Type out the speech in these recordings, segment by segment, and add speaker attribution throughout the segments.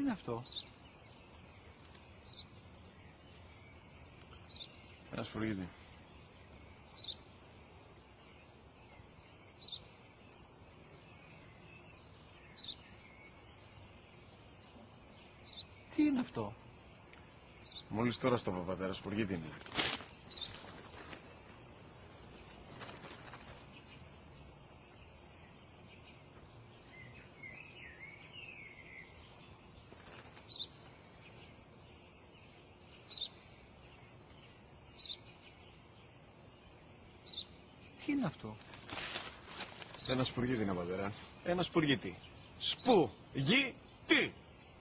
Speaker 1: είναι αυτό?
Speaker 2: Ένα σπουργίτη.
Speaker 1: Τι είναι αυτό?
Speaker 2: Μόλις τώρα στο πατέρα, σπουργίτη είναι.
Speaker 1: Τι είναι αυτό?
Speaker 2: Ένα σπουργίτη είναι, πατέρα. Ένα σπουργίτη. Σπου-γι-τι.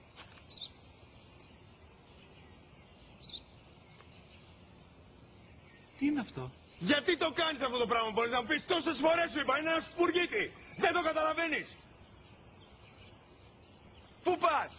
Speaker 1: Τι είναι αυτό?
Speaker 2: Γιατί το κάνεις αυτό το πράγμα, μπορείς να μου πεις? Τόσες φορές σου είπα, είναι ένα σπουργίτη. Δεν το καταλαβαίνεις. Πού πας?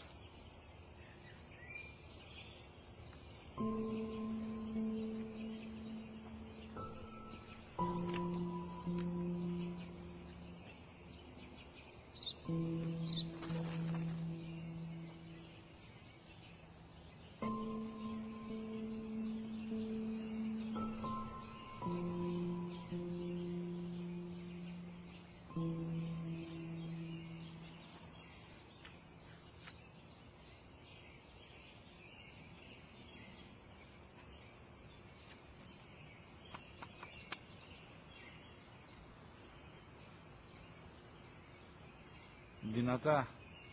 Speaker 1: Δυνατά.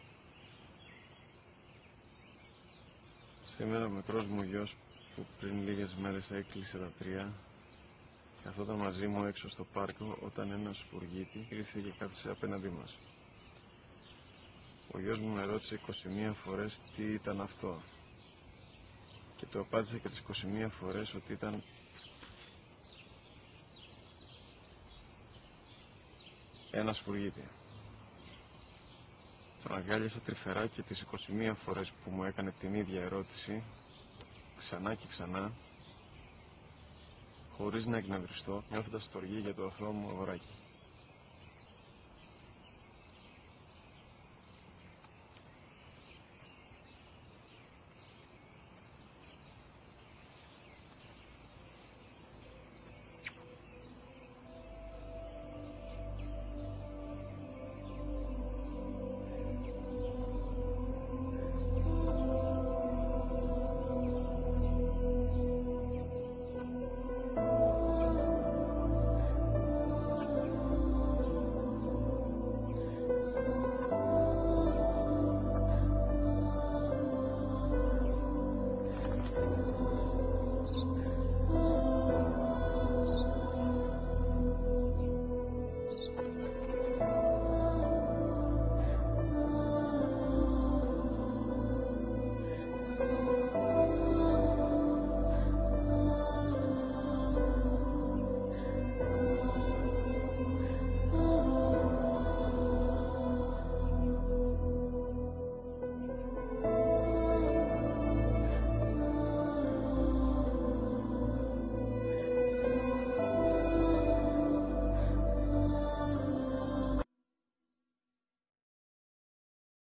Speaker 2: Σήμερα ο μικρός μου γιος που πριν λίγες μέρες έκλεισε τα 3 καθόταν μαζί μου έξω στο πάρκο όταν ένα σπουργίτη ήρθε και κάθισε απέναντί μας. Ο γιος μου με ρώτησε 21 φορές τι ήταν αυτό και του απάντησε και τις 21 φορές ότι ήταν ένα σπουργίτη. Τον αγκάλιασα τρυφερά και τις 21 φορές που μου έκανε την ίδια ερώτηση ξανά και ξανά, χωρίς να εκνευριστώ, νιώθοντας στοργή για το αθώο μου αγοράκι.